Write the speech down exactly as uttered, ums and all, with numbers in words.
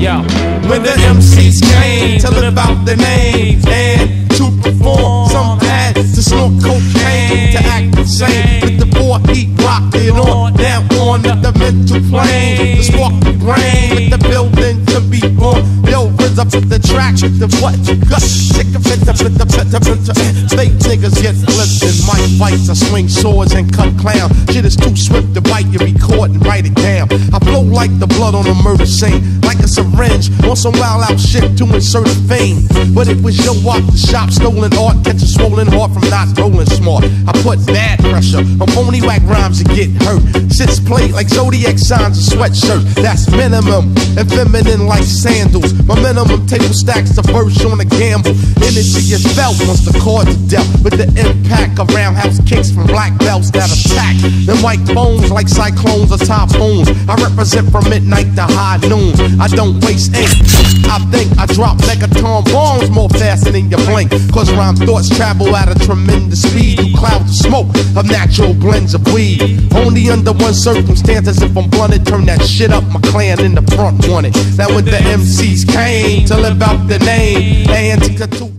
Yo. When the M Cs came to live out their names and to perform, some had to snort cocaine to act insane. With the boy he rocked it on, down on the mental plane. The spark the brain with the building to be born. Yo, rinse up the track with the what you got. Take a fit, fit, fit, fit, fit. Fake niggas get flipped in mic fights. I swing swords and cut clowns. Shit is too swift to bite, you record and write it down. I flow like the blood on a murder scene, like a syringe on some wild out shit to insert a fame. But it was your art, the shop stolen art, catch a swollen heart from not rolling smart. I put bad pressure on phony whack rhymes and get hurt. Sits played like zodiac signs and sweatshirts. That's minimum and feminine like sandals. My minimum table stacks the verse on a gamble. Energy is felt once the chords are dealt with the impact of roundhouse kicks from black belts that attack. Them white bones like cyclones or typhoons. I represent from midnight to high noon. I don't waste ink. I think I drop megaton bombs more faster than you blink. Cause rhyme thoughts travel at a tremendous speed through clouds of smoke of natural blends of weed. Only under one circumstance, as if I'm blunted, turn that shit up, my clan in the front wanted. Now when the M Cs came to live out the name, they antique